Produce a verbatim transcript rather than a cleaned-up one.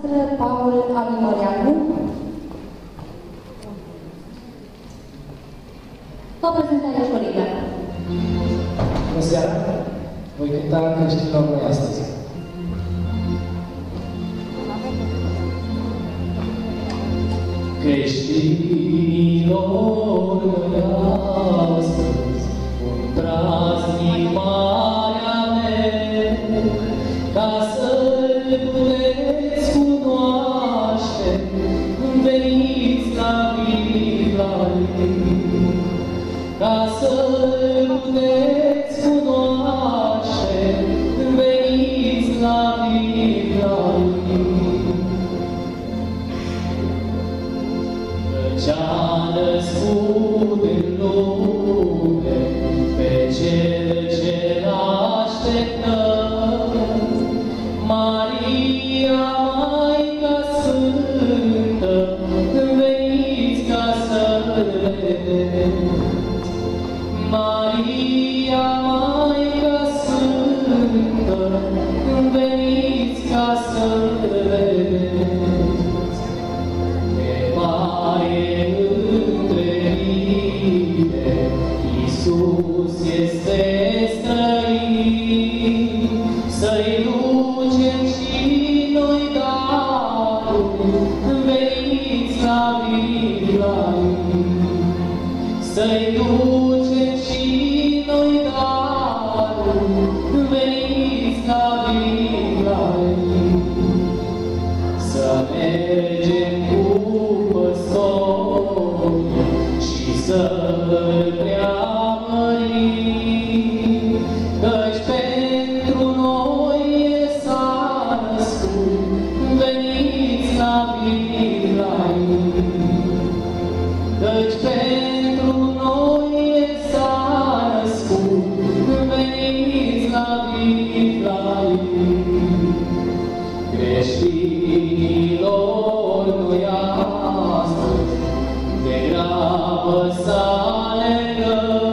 Alimareanu. Vă prezint aici Corina. Bună seara! Voi cânta creștinilor noi astăzi. Creștinilor noi astăzi, un praznic mare avem, ca să-L puteți cunoaște, veniți la Biblia Lui. Ca să-L puteți cunoaște, veniți la Biblia Lui. Ce-a născut în lume pe Cel ce l-așteptăm, Maria, Maica Sfântă, veniți ca să-L vedeți. Maria, Maica Sfântă, veniți ca să-L vedeți. Pe mare întrerite, Iisus este străin, să-i ducem și noi darul, veniți la Biblia Lui. Să-i ducem și noi darul, veniți la Biblia Lui. Să mergem cu păstori și să-L preamărim, căci pentru noi s-a născut, veniți la Biblia Lui. Căci pentru noi s-a născut, veniți la Biblia Lui. Creștinilor noi astăzi, degrabă să alergăm,